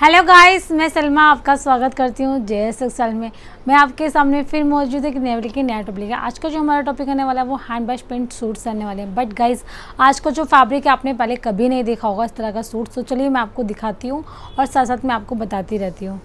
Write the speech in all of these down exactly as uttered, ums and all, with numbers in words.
Hello guys, मैं सलमा आपका स्वागत करती हूँ जे एस एक्सल में। मैं आपके सामने फिर मौजूद है कि नए की नया टॉपिक है। आज का जो हमारा टॉपिक आने वाला है वो हैंड ब्रश प्रिंट सूट्स आने वाले हैं। बट गाइस, आज का जो फैब्रिक है आपने पहले कभी नहीं देखा होगा इस तरह का सूट। तो चलिए मैं आपको दिखाती हूँ और साथ साथ मैं आपको बताती रहती हूँ।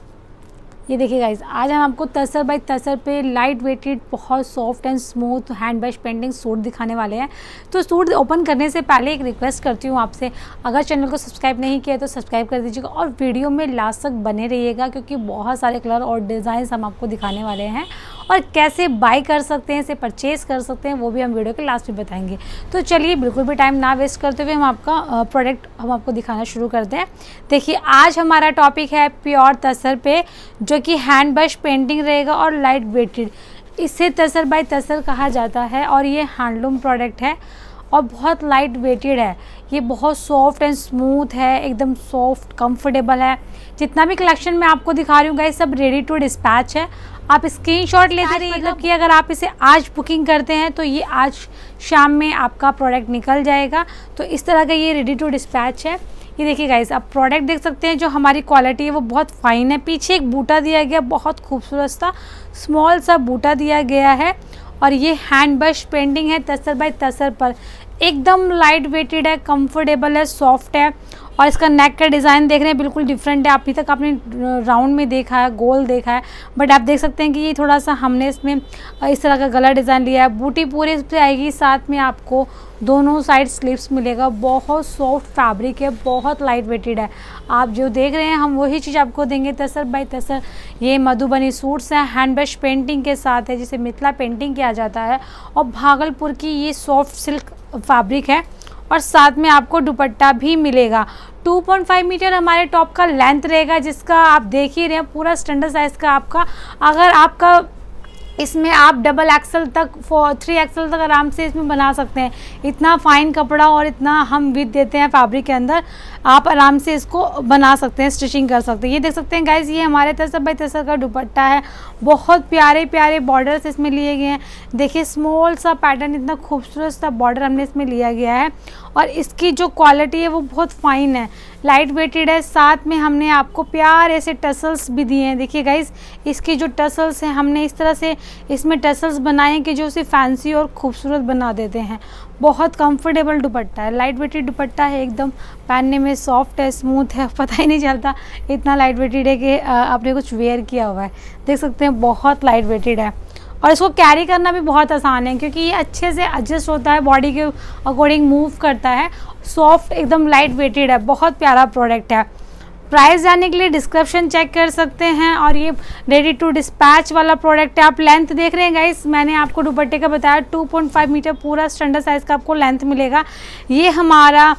ये देखिए गाइस, आज हम आपको तसर बाई तसर पे लाइट वेटेड बहुत soft and smooth hand brush painting suit दिखाने वाले हैं। तो सूट ओपन करने से पहले एक रिक्वेस्ट करती हूँ आपसे, अगर चैनल को सब्सक्राइब नहीं किया तो सब्सक्राइब कर दीजिएगा और वीडियो में लास्ट तक बने रहिएगा, क्योंकि बहुत सारे कलर और डिज़ाइन हम आपको दिखाने वाले हैं और कैसे बाई कर सकते हैं, इसे परचेज़ कर सकते हैं, वो भी हम वीडियो के लास्ट में बताएंगे। तो चलिए बिल्कुल भी टाइम ना वेस्ट करते हुए हम आपका प्रोडक्ट हम आपको दिखाना शुरू करते हैं। देखिए, आज हमारा टॉपिक है प्योर तसर पे, जो कि हैंड ब्रश पेंटिंग रहेगा और लाइट वेटेड। इसे तसर बाय तसर कहा जाता है और ये हैंडलूम प्रोडक्ट है और बहुत लाइट वेटेड है। ये बहुत सॉफ्ट एंड स्मूथ है, एकदम सॉफ्ट कंफर्टेबल है। जितना भी कलेक्शन मैं आपको दिखा रही हूँ गाइस, सब रेडी टू डिस्पैच है। आप स्क्रीनशॉट लेते रहिए, मतलब कि अगर आप इसे आज बुकिंग करते हैं तो ये आज शाम में आपका प्रोडक्ट निकल जाएगा। तो इस तरह का ये रेडी टू डिस्पैच है। ये देखिए गाइस, आप प्रोडक्ट देख सकते हैं, जो हमारी क्वालिटी है वो बहुत फाइन है। पीछे एक बूटा दिया गया, बहुत खूबसूरत सा स्मॉल सा बूटा दिया गया है और ये हैंड ब्रश पेंटिंग है तसर बाय तसर पर। एकदम लाइट वेटेड है, कंफर्टेबल है, सॉफ्ट है और इसका नेक का डिज़ाइन देख रहे हैं बिल्कुल डिफरेंट है। अभी तक आपने राउंड में देखा है, गोल देखा है, बट आप देख सकते हैं कि ये थोड़ा सा हमने इसमें इस तरह का गला डिज़ाइन लिया है। बूटी पूरे इस पर आएगी, साथ में आपको दोनों साइड स्लीव्स मिलेगा। बहुत सॉफ्ट फैब्रिक है, बहुत लाइट वेटेड है। आप जो देख रहे हैं हम वही चीज़ आपको देंगे तसर बाय तसर। ये मधुबनी सूट्स हैं, हैंड ब्रश पेंटिंग के साथ है, जिसे मिथिला पेंटिंग किया जाता है और भागलपुर की ये सॉफ्ट सिल्क फैब्रिक है और साथ में आपको दुपट्टा भी मिलेगा। टू पॉइंट फाइव मीटर हमारे टॉप का लेंथ रहेगा, जिसका आप देख ही रहे हैं पूरा स्टैंडर्ड साइज़ का आपका। अगर आपका इसमें आप डबल एक्सल तक फोर थ्री एक्सल तक आराम से इसमें बना सकते हैं। इतना फाइन कपड़ा और इतना हम विथ देते हैं फैब्रिक के अंदर, आप आराम से इसको बना सकते हैं, स्टिचिंग कर सकते हैं। ये देख सकते हैं गाइस, ये हमारे तसर बाय तसर का दुपट्टा है। बहुत प्यारे प्यारे बॉर्डर्स इसमें लिए गए हैं। देखिए, स्मॉल सा पैटर्न, इतना खूबसूरत सा बॉर्डर हमने इसमें लिया गया है और इसकी जो क्वालिटी है वो बहुत फाइन है, लाइट वेटेड है। साथ में हमने आपको प्यारे से टसल्स भी दिए हैं। देखिए गाइस, इसकी जो टसल्स हैं हमने इस तरह से इसमें टसल्स बनाए हैं कि जो उसे फैंसी और खूबसूरत बना देते हैं। बहुत कंफर्टेबल दुपट्टा है, लाइट वेटेड दुपट्टा है, एकदम पहनने में सॉफ्ट है, स्मूथ है, पता ही नहीं चलता इतना लाइट वेटेड है कि आपने कुछ वेयर किया हुआ है। देख सकते हैं बहुत लाइट वेटेड है और इसको कैरी करना भी बहुत आसान है, क्योंकि ये अच्छे से एडजस्ट होता है, बॉडी के अकॉर्डिंग मूव करता है। सॉफ्ट, एकदम लाइट वेटेड है, बहुत प्यारा प्रोडक्ट है। प्राइस जानने के लिए डिस्क्रिप्शन चेक कर सकते हैं और ये रेडी टू डिस्पैच वाला प्रोडक्ट है। आप लेंथ देख रहे हैं गाइस, मैंने आपको दुपट्टे का बताया टू पॉइंट फाइव मीटर पूरा स्टैंडर्ड साइज़ का आपको लेंथ मिलेगा। ये हमारा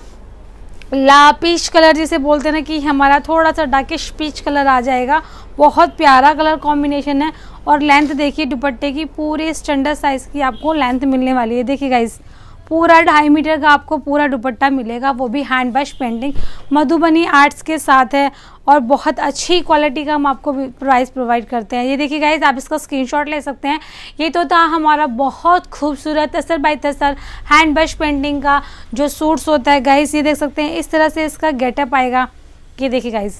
ला पीच कलर जिसे बोलते हैं ना, कि हमारा थोड़ा सा डार्किश पीच कलर आ जाएगा। बहुत प्यारा कलर कॉम्बिनेशन है और लेंथ देखिए दुपट्टे की, पूरे स्टैंडर्ड साइज़ की आपको लेंथ मिलने वाली है। देखिए गाइस, पूरा ढाई मीटर का आपको पूरा दुपट्टा मिलेगा, वो भी hand brush painting Madhubani arts के साथ है और बहुत अच्छी क्वालिटी का हम आपको प्राइस प्रोवाइड करते हैं। ये देखिए गाइस, आप इसका स्क्रीनशॉट ले सकते हैं। ये तो था हमारा बहुत खूबसूरत tussar by tussar hand brush painting का जो सूट्स होता है गाइस। ये देख सकते हैं इस तरह से इसका गेटअप आएगा। ये देखिए गाइस,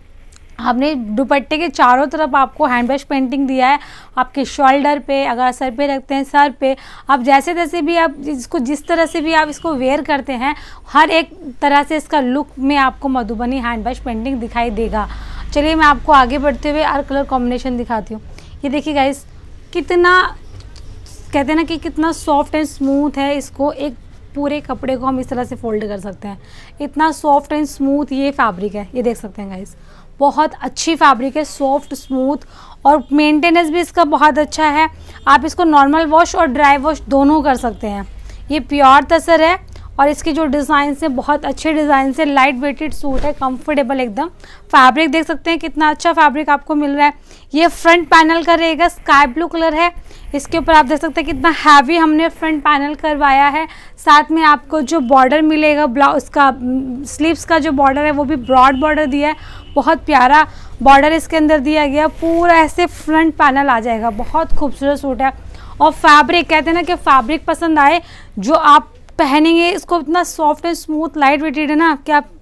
हमने दुपट्टे के चारों तरफ आपको हैंड ब्रश पेंटिंग दिया है। आपके शोल्डर पे, अगर सर पे रखते हैं, सर पे, आप जैसे जैसे भी आप इसको जिस तरह से भी आप इसको वेयर करते हैं, हर एक तरह से इसका लुक में आपको मधुबनी हैंड ब्रश पेंटिंग दिखाई देगा। चलिए मैं आपको आगे बढ़ते हुए हर कलर कॉम्बिनेशन दिखाती हूँ। ये देखिए गाइस, कितना कहते हैं ना कि कितना सॉफ्ट एंड स्मूथ है। इसको एक पूरे कपड़े को हम इस तरह से फोल्ड कर सकते हैं, इतना सॉफ्ट एंड स्मूथ ये फैब्रिक है। ये देख सकते हैं गाइस, बहुत अच्छी फैब्रिक है, सॉफ्ट स्मूथ और मेंटेनेंस भी इसका बहुत अच्छा है। आप इसको नॉर्मल वॉश और ड्राई वॉश दोनों कर सकते हैं। ये प्योर तसर है और इसके जो डिज़ाइन है बहुत अच्छे डिज़ाइन से, लाइट वेटेड सूट है, कंफर्टेबल एकदम। फैब्रिक देख सकते हैं कितना अच्छा फैब्रिक आपको मिल रहा है। ये फ्रंट पैनल का रहेगा, स्काई ब्लू कलर है। इसके ऊपर आप देख सकते हैं कितना हैवी हमने फ्रंट पैनल करवाया है। साथ में आपको जो बॉर्डर मिलेगा, ब्लाउज का स्लीव्स का जो बॉर्डर है वो भी ब्रॉड बॉर्डर दिया है। बहुत प्यारा बॉर्डर इसके अंदर दिया गया, पूरा ऐसे फ्रंट पैनल आ जाएगा। बहुत खूबसूरत सूट है और फैब्रिक, कहते हैं ना कि फैब्रिक पसंद आए, जो आप पहनेंगे इसको इतना soft and smooth light weighted है ना कि आप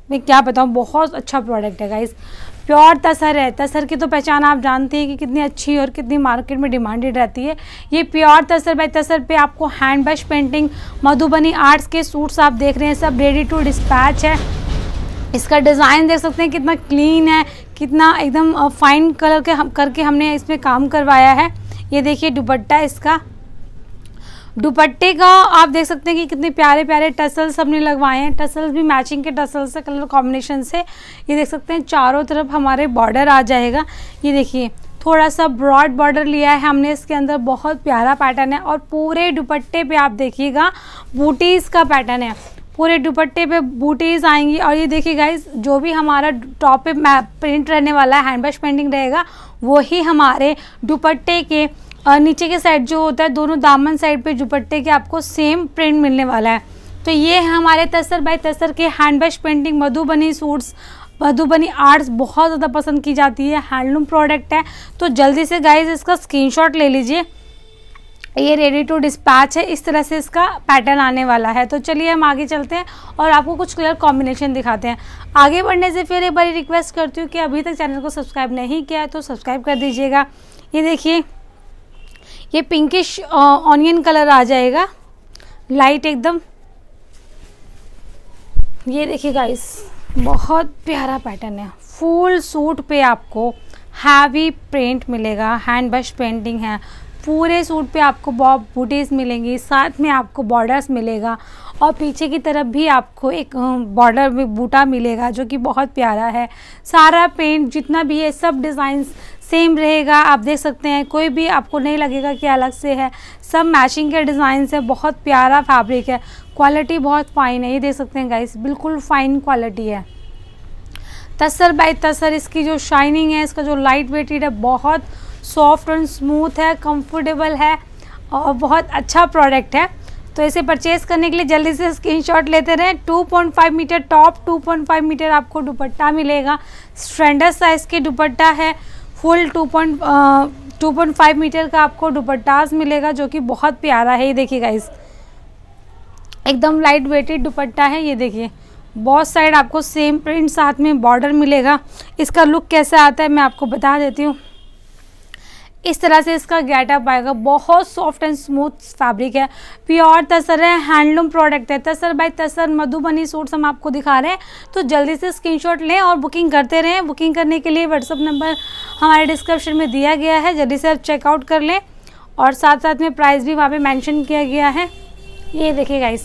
मैं क्या बताऊँ, बहुत अच्छा प्रोडक्ट है गाइस। प्योर तसर है। तसर की तो पहचान आप जानते हैं कि कितनी अच्छी और कितनी मार्केट में डिमांडेड रहती है। ये प्योर तसर बाय तसर पे आपको hand brush painting Madhubani arts के सूट्स आप देख रहे हैं, सब रेडी टू डिस्पैच है। इसका डिज़ाइन देख सकते हैं कितना क्लीन है, कितना एकदम फाइन कलर के हम करके हमने इसमें काम करवाया है। ये देखिए दुपट्टा, इसका दुपट्टे का आप देख सकते हैं कि कितने प्यारे प्यारे टसल्स हमने लगवाए हैं। टसल्स भी मैचिंग के टसल्स है, कलर कॉम्बिनेशन से। ये देख सकते हैं चारों तरफ हमारे बॉर्डर आ जाएगा। ये देखिए थोड़ा सा ब्रॉड बॉर्डर लिया है हमने इसके अंदर, बहुत प्यारा पैटर्न है। और पूरे दुपट्टे पे आप देखिएगा बूटीज़ का पैटर्न है, पूरे दुपट्टे पे बूटीज़ आएंगी। और ये देखिए गाइस, जो भी हमारा टॉप पे प्रिंट रहने वाला है, हैंड ब्रश पेंटिंग रहेगा, वही हमारे दुपट्टे के नीचे के साइड जो होता है, दोनों दामन साइड पे दुपट्टे के आपको सेम प्रिंट मिलने वाला है। तो ये है हमारे तसर बाय तसर के hand brush painting Madhubani suits. Madhubani arts बहुत ज़्यादा पसंद की जाती है, हैंडलूम प्रोडक्ट है। तो जल्दी से गाइस इसका स्क्रीनशॉट ले लीजिए। ये रेडी टू डिस्पैच है, इस तरह से इसका पैटर्न आने वाला है। तो चलिए हम आगे चलते हैं और आपको कुछ कलर कॉम्बिनेशन दिखाते हैं। आगे बढ़ने से फिर एक बार रिक्वेस्ट करती हूँ कि अभी तक चैनल को सब्सक्राइब नहीं किया है तो सब्सक्राइब कर दीजिएगा। ये देखिए, ये पिंकिश ऑनियन कलर आ जाएगा, लाइट एकदम। ये देखिए गाइस, बहुत प्यारा पैटर्न है। फुल सूट पे आपको हैवी प्रिंट मिलेगा, हैंड ब्रश पेंटिंग है। पूरे सूट पे आपको बॉब बूटीज़ मिलेंगी, साथ में आपको बॉर्डर्स मिलेगा और पीछे की तरफ भी आपको एक बॉर्डर में बूटा मिलेगा जो कि बहुत प्यारा है। सारा पेंट जितना भी है सब डिज़ाइन सेम रहेगा, आप देख सकते हैं, कोई भी आपको नहीं लगेगा कि अलग से है। सब मैचिंग के डिज़ाइन है, बहुत प्यारा फैब्रिक है, क्वालिटी बहुत फाइन है। ये देख सकते हैं गाइस, बिल्कुल फाइन क्वालिटी है। तसर बाय तसर इसकी जो शाइनिंग है, इसका जो लाइट वेटेड है, बहुत सॉफ्ट एंड स्मूथ है, कंफर्टेबल है और बहुत अच्छा प्रोडक्ट है। तो इसे परचेज़ करने के लिए जल्दी से स्क्रीनशॉट लेते रहें। Two point five metre top, two point five metre आपको दुपट्टा मिलेगा। स्टैंडर्ड साइज़ के दुपट्टा है, full two point two point five metre का आपको दुपट्टास मिलेगा जो कि बहुत प्यारा है। ये देखिए गाइस, एकदम लाइट वेटेड दुपट्टा है। ये देखिए, बहुत साइड आपको सेम प्रिंट, साथ में बॉर्डर मिलेगा। इसका लुक कैसा आता है मैं आपको बता देती हूँ। इस तरह से इसका गेटअप आएगा। बहुत सॉफ्ट एंड स्मूथ फैब्रिक है, प्योर तसर है, हैंडलूम प्रोडक्ट है। तसर बाय तसर मधुबनी सूट्स हम आपको दिखा रहे हैं। तो जल्दी से स्क्रीनशॉट लें और बुकिंग करते रहें। बुकिंग करने के लिए व्हाट्सअप नंबर हमारे डिस्क्रिप्शन में दिया गया है, जल्दी से आप चेकआउट कर लें। और साथ साथ में प्राइस भी वहाँ पे मेंशन किया गया है। ये देखिए guys,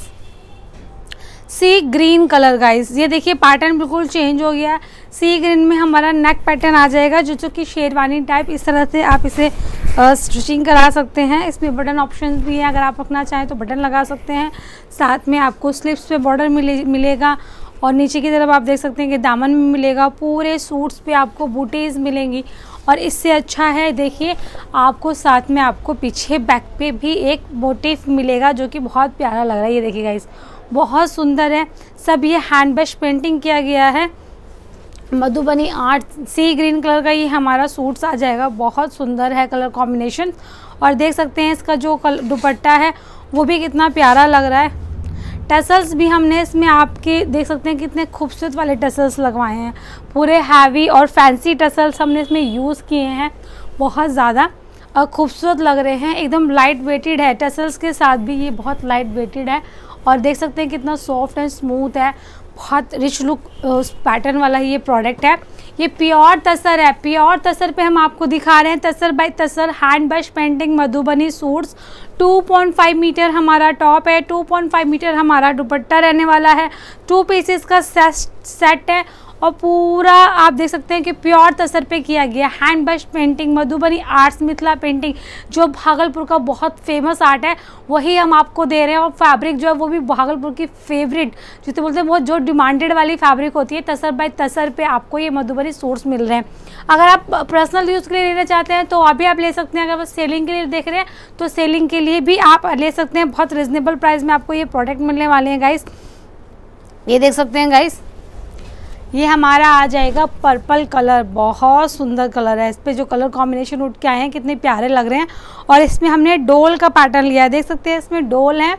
sea green colour guys, ये देखिए पैटर्न बिल्कुल चेंज हो गया है। सी ग्रीन में हमारा नेक पैटर्न आ जाएगा जो जो कि शेरवानी टाइप। इस तरह से आप इसे स्टिचिंग करा सकते हैं। इसमें बटन ऑप्शन भी है, अगर आप रखना चाहें तो बटन लगा सकते हैं। साथ में आपको स्लिप्स पे बॉर्डर मिले मिलेगा और नीचे की तरफ आप देख सकते हैं कि दामन में मिलेगा। पूरे सूट्स पे आपको बूटीज़ मिलेंगी और इससे अच्छा है देखिए, आपको साथ में आपको पीछे बैक पे भी एक मोटिफ मिलेगा जो कि बहुत प्यारा लग रहा है। ये देखिए गाइस, बहुत सुंदर है। सब ये हैंड ब्रश पेंटिंग किया गया है। Madhubani art sea green colour का ये हमारा सूट्स आ जाएगा। बहुत सुंदर है कलर कॉम्बिनेशन। और देख सकते हैं इसका जो दुपट्टा है वो भी कितना प्यारा लग रहा है। टसल्स भी हमने इसमें आपके देख सकते हैं कितने खूबसूरत वाले टसल्स लगवाए हैं। पूरे हैवी और फैंसी टसल्स हमने इसमें यूज़ किए हैं, बहुत ज़्यादा और खूबसूरत लग रहे हैं। एकदम लाइट वेटेड है, टसल्स के साथ भी ये बहुत लाइट वेटेड है। और देख सकते हैं कितना सॉफ्ट एंड स्मूथ है, बहुत रिच लुक उस पैटर्न वाला ये प्रोडक्ट है। ये प्योर तसर है, प्योर तसर पे हम आपको दिखा रहे हैं। Tussar by tussar hand brush painting Madhubani suits. Two point five metre हमारा टॉप है, टू पॉइंट फाइव मीटर हमारा दुपट्टा रहने वाला है। टू पीसेस का सेट है और पूरा आप देख सकते हैं कि प्योर तसर पे किया गया। Hand brush painting Madhubani arts Mithila painting जो भागलपुर का बहुत फेमस आर्ट है वही हम आपको दे रहे हैं। और फैब्रिक जो है वो भी भागलपुर की फेवरेट जिसे बोलते हैं वो जो डिमांडेड वाली फैब्रिक होती है, तसर बाय तसर पे आपको ये मधुबनी सूट्स मिल रहे हैं। अगर आप पर्सनल यूज़ के लिए लेना चाहते हैं तो अभी आप ले सकते हैं। अगर बस सेलिंग के लिए देख रहे हैं तो सेलिंग के लिए भी आप ले सकते हैं। बहुत रिजनेबल प्राइस में आपको ये प्रोडक्ट मिलने वाले हैं गाइस। ये देख सकते हैं गाइस, ये हमारा आ जाएगा पर्पल कलर। बहुत सुंदर कलर है। इस पे जो कलर कॉम्बिनेशन उठ के आए हैं कितने प्यारे लग रहे हैं। और इसमें हमने डोल का पैटर्न लिया है, देख सकते हैं इसमें डोल है।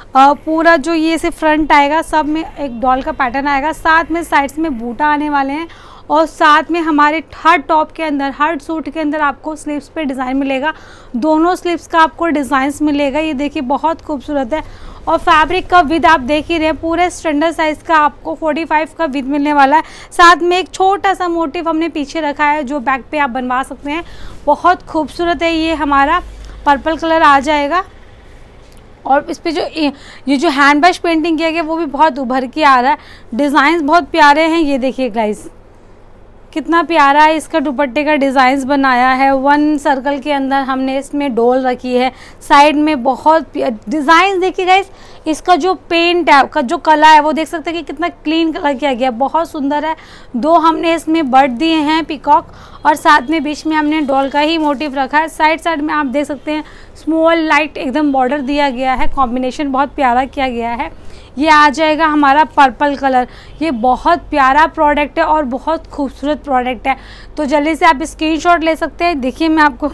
पूरा जो ये से फ्रंट आएगा सब में एक डॉल का पैटर्न आएगा, साथ में साइड्स में बूटा आने वाले हैं और साथ में हमारे हर टॉप के अंदर, हर सूट के अंदर आपको स्लीव्स पे डिज़ाइन मिलेगा। दोनों स्लीव्स का आपको डिज़ाइंस मिलेगा। ये देखिए बहुत खूबसूरत है। और फैब्रिक का विद आप देख ही रहे हैं, पूरे स्टैंडर्ड साइज़ का आपको पैंतालीस का विद मिलने वाला है। साथ में एक छोटा सा मोटिव हमने पीछे रखा है जो बैक पे आप बनवा सकते हैं। बहुत खूबसूरत है। ये हमारा पर्पल कलर आ जाएगा और इस पे जो ये जो हैंड ब्रश पेंटिंग किया गया वो भी बहुत उभर के आ रहा है। डिज़ाइन बहुत प्यारे हैं। ये देखिए गाइस कितना प्यारा है इसका दुपट्टे का डिज़ाइंस बनाया है। वन सर्कल के अंदर हमने इसमें डोल रखी है। साइड में बहुत डिज़ाइन देखिए गाइस, इसका जो पेंट है का जो कलर है वो देख सकते हैं कि कितना क्लीन कलर किया गया, बहुत सुंदर है। दो हमने इसमें बर्ड दिए हैं पिकॉक और साथ में बीच में हमने डॉल का ही मोटिव रखा है। साइड साइड में आप देख सकते हैं स्मॉल लाइट एकदम बॉर्डर दिया गया है। कॉम्बिनेशन बहुत प्यारा किया गया है। ये आ जाएगा हमारा पर्पल कलर। ये बहुत प्यारा प्रोडक्ट है और बहुत खूबसूरत प्रोडक्ट है, तो जल्दी से आप स्क्रीनशॉट ले सकते हैं। देखिए मैं आपको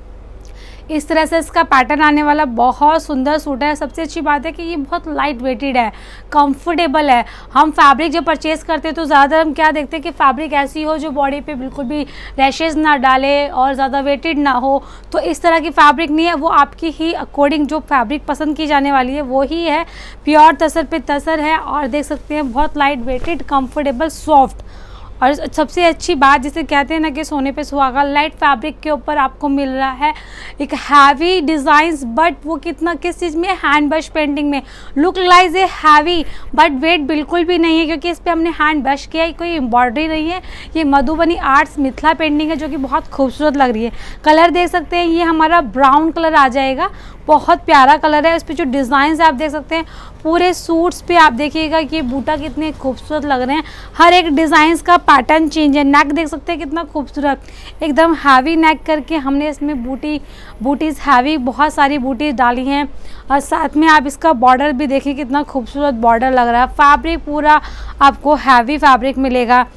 इस तरह से इसका पैटर्न आने वाला, बहुत सुंदर सूट है। सबसे अच्छी बात है कि ये बहुत लाइट वेटेड है, कंफर्टेबल है। हम फैब्रिक जब परचेज करते हैं तो ज़्यादातर हम क्या देखते हैं कि फैब्रिक ऐसी हो जो बॉडी पे बिल्कुल भी रैशेज़ ना डाले और ज़्यादा वेटेड ना हो, तो इस तरह की फैब्रिक नहीं है। वो आपकी ही अकॉर्डिंग जो फैब्रिक पसंद की जाने वाली है वो ही है। प्योर तसर पे तसर है और देख सकते हैं बहुत लाइट वेटेड, कम्फर्टेबल, सॉफ्ट। और सबसे अच्छी बात जिसे कहते हैं ना कि सोने पे सुहागा, लाइट फैब्रिक के ऊपर आपको मिल रहा है एक हैवी डिज़ाइंस, बट वो कितना किस चीज़ में, हैंड ब्रश पेंटिंग में। Look lies a heavy but weight बिल्कुल भी नहीं है क्योंकि इस पर हमने हैंड ब्रश किया है, कोई एम्ब्रॉयडरी नहीं है। ये मधुबनी आर्ट्स मिथिला पेंटिंग है जो कि बहुत खूबसूरत लग रही है। कलर देख सकते हैं, ये हमारा ब्राउन कलर आ जाएगा। बहुत प्यारा कलर है। इस पर जो डिज़ाइन आप देख सकते हैं पूरे सूट्स पे आप देखिएगा कि बूटा कितने खूबसूरत लग रहे हैं। हर एक डिज़ाइंस का पैटर्न चेंज है। नेक देख सकते हैं कितना खूबसूरत, एकदम हैवी नेक करके हमने इसमें बूटी बूटीज़ हैवी बहुत सारी बूटीज़ डाली हैं। और साथ में आप इसका बॉर्डर भी देखिए कितना खूबसूरत बॉर्डर लग रहा है। फैब्रिक पूरा आपको हैवी फैब्रिक मिलेगा।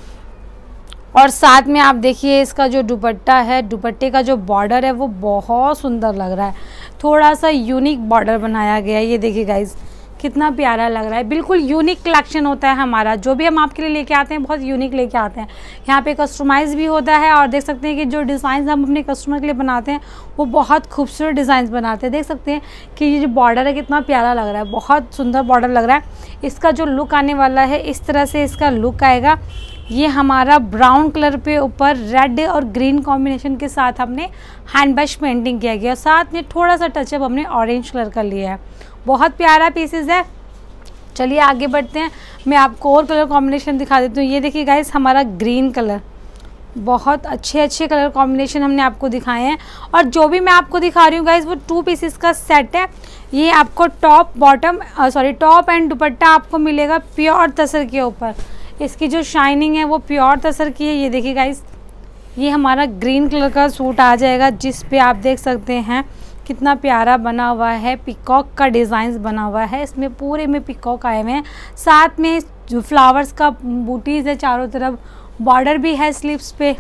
और साथ में आप देखिए इसका जो दुपट्टा है, दुपट्टे का जो बॉर्डर है वो बहुत सुंदर लग रहा है। थोड़ा सा यूनिक बॉर्डर बनाया गया है। ये देखिए गाइज कितना प्यारा लग रहा है। बिल्कुल यूनिक कलेक्शन होता है हमारा, जो भी हम आपके लिए लेके आते हैं बहुत यूनिक लेके आते हैं। यहाँ पे कस्टमाइज़ भी होता है और देख सकते हैं कि जो डिज़ाइन हम अपने कस्टमर के लिए बनाते हैं वो बहुत खूबसूरत डिज़ाइन बनाते हैं। देख सकते हैं कि ये जो बॉर्डर है कितना प्यारा लग रहा है, बहुत सुंदर बॉर्डर लग रहा है। इसका जो लुक आने वाला है इस तरह से इसका लुक आएगा। ये हमारा ब्राउन कलर पे ऊपर रेड और ग्रीन कॉम्बिनेशन के साथ हमने हैंड ब्रश पेंटिंग किया गया, साथ में थोड़ा सा टचअप हमने ऑरेंज कलर का लिया है। बहुत प्यारा पीसेस है। चलिए आगे बढ़ते हैं, मैं आपको और कलर कॉम्बिनेशन दिखा देती हूँ। ये देखिए गाइस हमारा ग्रीन कलर, बहुत अच्छे अच्छे कलर कॉम्बिनेशन हमने आपको दिखाए हैं। और जो भी मैं आपको दिखा रही हूँ गाइस वो टू पीसेस का सेट है। ये आपको top bottom sorry top and dupatta आपको मिलेगा प्योर तसर के ऊपर। इसकी जो शाइनिंग है वो प्योर तसर की है। ये देखिए गाइस ये हमारा ग्रीन कलर का सूट आ जाएगा जिस पे आप देख सकते हैं कितना प्यारा बना हुआ है, पिकॉक का डिज़ाइन बना हुआ है। इसमें पूरे में पिकॉक आए हुए हैं, साथ में जो फ्लावर्स का बूटीज़ है चारों तरफ, बॉर्डर भी है स्लीव्स पे।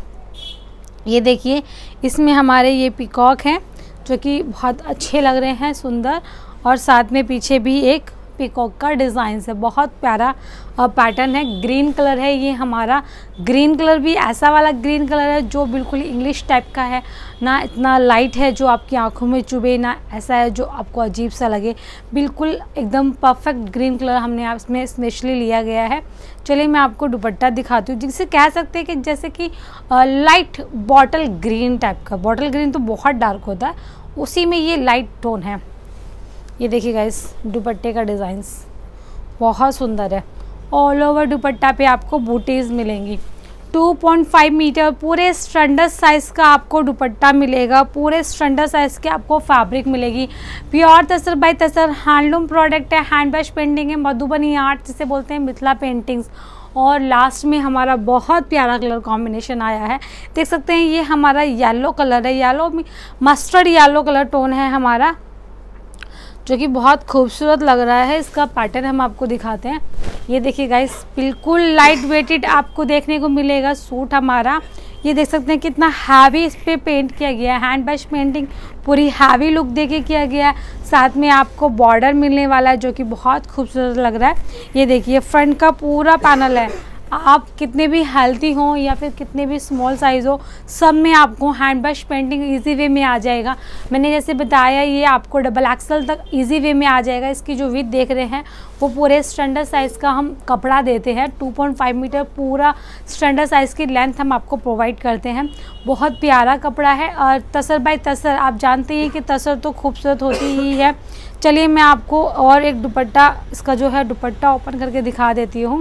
ये देखिए इसमें हमारे ये पिकॉक हैं जो कि बहुत अच्छे लग रहे हैं, सुंदर। और साथ में पीछे भी एक पिकॉक का डिज़ाइन है, बहुत प्यारा पैटर्न है। ग्रीन कलर है ये हमारा। ग्रीन कलर भी ऐसा वाला ग्रीन कलर है जो बिल्कुल इंग्लिश टाइप का है, ना इतना लाइट है जो आपकी आंखों में चुभे, ना ऐसा है जो आपको अजीब सा लगे। बिल्कुल एकदम परफेक्ट ग्रीन कलर हमने इसमें स्पेशली लिया गया है। चलिए मैं आपको दुपट्टा दिखाती हूँ, जिसे कह सकते हैं कि जैसे कि लाइट बॉटल ग्रीन टाइप का। बॉटल ग्रीन तो बहुत डार्क होता है, उसी में ये लाइट टोन है। ये देखिए गाइस दुपट्टे का डिज़ाइंस बहुत सुंदर है। ऑल ओवर दुपट्टा पे आपको बूटीज़ मिलेंगी। टू पॉइंट फाइव मीटर पूरे स्टैंडर्ड साइज़ का आपको दुपट्टा मिलेगा। पूरे स्टैंडर्ड साइज़ के आपको फैब्रिक मिलेगी। Pure tussar by tussar handloom product है, हैंड ब्रश पेंटिंग है, मधुबनी आर्ट जिसे बोलते हैं, मिथिला पेंटिंग्स। और लास्ट में हमारा बहुत प्यारा कलर कॉम्बिनेशन आया है। देख सकते हैं ये हमारा येलो कलर है, yellow mustard yellow colour tone है हमारा, जो कि बहुत खूबसूरत लग रहा है। इसका पैटर्न हम आपको दिखाते हैं। ये देखिए गाइस, बिल्कुल लाइट वेटेड आपको देखने को मिलेगा सूट हमारा। ये देख सकते हैं कितना हैवी इस पे पेंट किया गया है, हैंड ब्रश पेंटिंग पूरी हैवी लुक देके किया गया है। साथ में आपको बॉर्डर मिलने वाला है जो कि बहुत खूबसूरत लग रहा है। ये देखिए फ्रंट का पूरा पैनल है, आप कितने भी हेल्थी हों या फिर कितने भी स्मॉल साइज़ हो, सब में आपको hand brush painting easy way में आ जाएगा। मैंने जैसे बताया ये आपको डबल एक्सल तक इजी वे में आ जाएगा। इसकी जो विड्थ देख रहे हैं वो पूरे स्टैंडर्ड साइज़ का हम कपड़ा देते हैं, टू पॉइंट फाइव मीटर पूरा स्टैंडर्ड साइज़ की लेंथ हम आपको प्रोवाइड करते हैं। बहुत प्यारा कपड़ा है और तसर बाय तसर आप जानते हैं कि तसर तो खूबसूरत होती ही है। चलिए मैं आपको और एक दुपट्टा, इसका जो है दुपट्टा ओपन करके दिखा देती हूँ।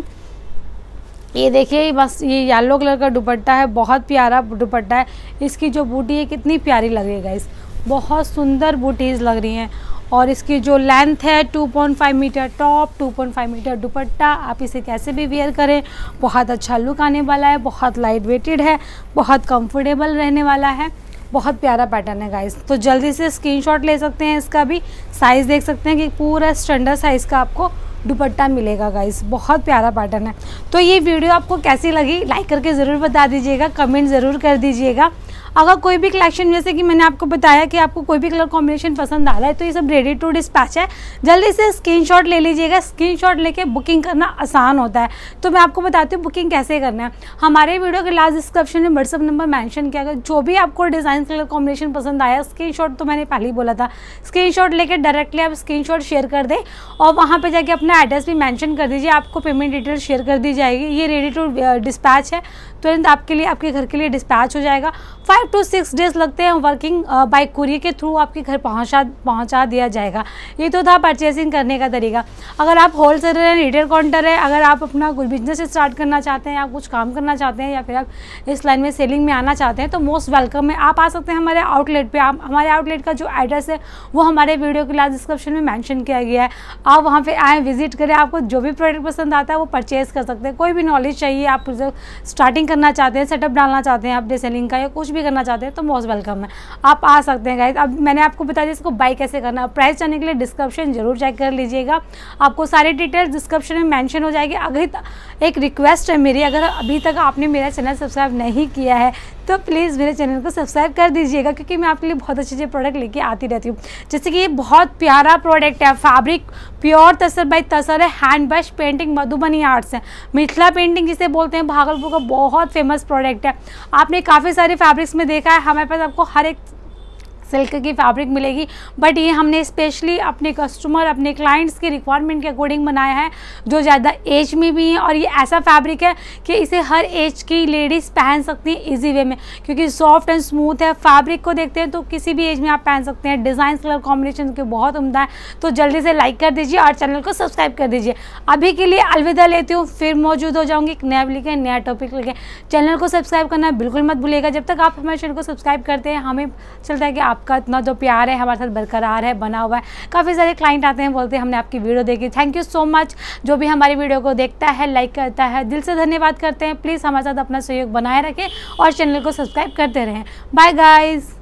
ये देखिए बस ये येलो कलर का दुपट्टा है, बहुत प्यारा दुपट्टा है। इसकी जो बूटी है कितनी प्यारी लग रही है गाइस, बहुत सुंदर बूटीज़ लग रही हैं। और इसकी जो लेंथ है two point five metre top, two point five metre dupatta, आप इसे कैसे भी वेयर करें बहुत अच्छा लुक आने वाला है। बहुत लाइट वेटेड है, बहुत कंफर्टेबल रहने वाला है, बहुत प्यारा पैटर्न है गाइस। तो जल्दी से स्क्रीनशॉट ले सकते हैं। इसका भी साइज़ देख सकते हैं कि पूरा स्टैंडर्ड साइज़ का आपको दुपट्टा मिलेगा गाइस, बहुत प्यारा पैटर्न है। तो ये वीडियो आपको कैसी लगी लाइक करके ज़रूर बता दीजिएगा, कमेंट ज़रूर कर दीजिएगा। अगर कोई भी कलेक्शन, जैसे कि मैंने आपको बताया कि आपको कोई भी कलर कॉम्बिनेशन पसंद आ रहा है तो ये सब रेडी टू डिस्पैच है, जल्दी से स्क्रीनशॉट ले लीजिएगा। स्क्रीनशॉट लेके बुकिंग करना आसान होता है। तो मैं आपको बताती हूँ बुकिंग कैसे करना है। हमारे वीडियो के लास्ट डिस्क्रिप्शन में व्हाट्सअप नंबर मेंशन किया गया। जो भी आपको डिज़ाइन कलर कॉम्बिनेशन पसंद आया, स्क्रीनशॉट तो मैंने पहले ही बोला था, स्क्रीनशॉट लेके डायरेक्टली आप स्क्रीनशॉट शेयर कर दें और वहाँ पर जाके अपना एड्रेस भी मैंशन कर दीजिए, आपको पेमेंट डिटेल शेयर कर दी जाएगी। ये रेडी टू डिस्पैच है, तुरंत आपके लिए, आपके घर के लिए डिस्पैच हो जाएगा। फाइव टू सिक्स डेज लगते हैं वर्किंग बाय कुरियर के थ्रू आपके घर पहुंचा पहुंचा दिया जाएगा। ये तो था परचेसिंग करने का तरीका। अगर आप होलसेलर हैं, रिटेल काउंटर है, अगर आप अपना कोई बिजनेस स्टार्ट करना चाहते हैं, आप कुछ काम करना चाहते हैं या फिर आप इस लाइन में सेलिंग में आना चाहते हैं तो मोस्ट वेलकम है। आप आ सकते हैं हमारे आउटलेट पे। आप हमारे आउटलेट का जो एड्रेस है वो हमारे वीडियो के लास्ट डिस्क्रिप्शन में मैंशन किया गया है। आप वहाँ पर आएँ, विजिट करें, आपको जो भी प्रोडक्ट पसंद आता है वो परचेज कर सकते हैं। कोई भी नॉलेज चाहिए, आप स्टार्टिंग करना चाहते हैं, सेटअप डालना चाहते हैं अपने सेलिंग का या कुछ भी करना चाहते हैं तो मोस्ट वेलकम है, आप आ सकते हैं गाइस। अब मैंने आपको बता दिया इसको बाय कैसे करना है। प्राइस जानने के लिए डिस्क्रिप्शन जरूर चेक कर लीजिएगा, आपको सारी डिटेल्स डिस्क्रिप्शन में मेंशन हो जाएगी। अगर एक रिक्वेस्ट है मेरी, अगर अभी तक आपने मेरा चैनल सब्सक्राइब नहीं किया है तो प्लीज़ मेरे चैनल को सब्सक्राइब कर दीजिएगा, क्योंकि मैं आपके लिए बहुत अच्छे अच्छे प्रोडक्ट लेके आती रहती हूँ। जैसे कि ये बहुत प्यारा प्रोडक्ट है, fabric pure tussar by tussar है, hand brush painting Madhubani arts है, मिथिला पेंटिंग जिसे बोलते हैं, भागलपुर का बहुत फेमस प्रोडक्ट है। आपने काफ़ी सारे फैब्रिक्स में देखा है, हमारे पास आपको हर एक सिल्क की फैब्रिक मिलेगी, बट ये हमने स्पेशली अपने कस्टमर, अपने क्लाइंट्स की रिक्वायरमेंट के अकॉर्डिंग बनाया है, जो ज़्यादा एज में भी है। और ये ऐसा फैब्रिक है कि इसे हर एज की लेडीज़ पहन सकती हैं इजी वे में, क्योंकि सॉफ्ट एंड स्मूथ है। फैब्रिक को देखते हैं तो किसी भी एज में आप पहन सकते हैं। डिज़ाइन कलर कॉम्बिनेशन के बहुत उम्दा है। तो जल्दी से लाइक कर दीजिए और चैनल को सब्सक्राइब कर दीजिए। अभी के लिए अलविदा लेती हूँ, फिर मौजूद हो जाऊँगी एक नया लेके, नया टॉपिक लेके। चैनल को सब्सक्राइब करना बिल्कुल मत भूलिएगा। जब तक आप हमारे चैनल को सब्सक्राइब करते हैं हमें चलता है कि आपका इतना जो प्यार है हमारे साथ बरकरार है, बना हुआ है। काफ़ी सारे क्लाइंट आते हैं, बोलते हैं हमने आपकी वीडियो देखी। थैंक यू सो मच, जो भी हमारी वीडियो को देखता है, लाइक करता है, दिल से धन्यवाद करते हैं। प्लीज़ हमारे साथ अपना सहयोग बनाए रखें और चैनल को सब्सक्राइब करते रहें। Bye guys.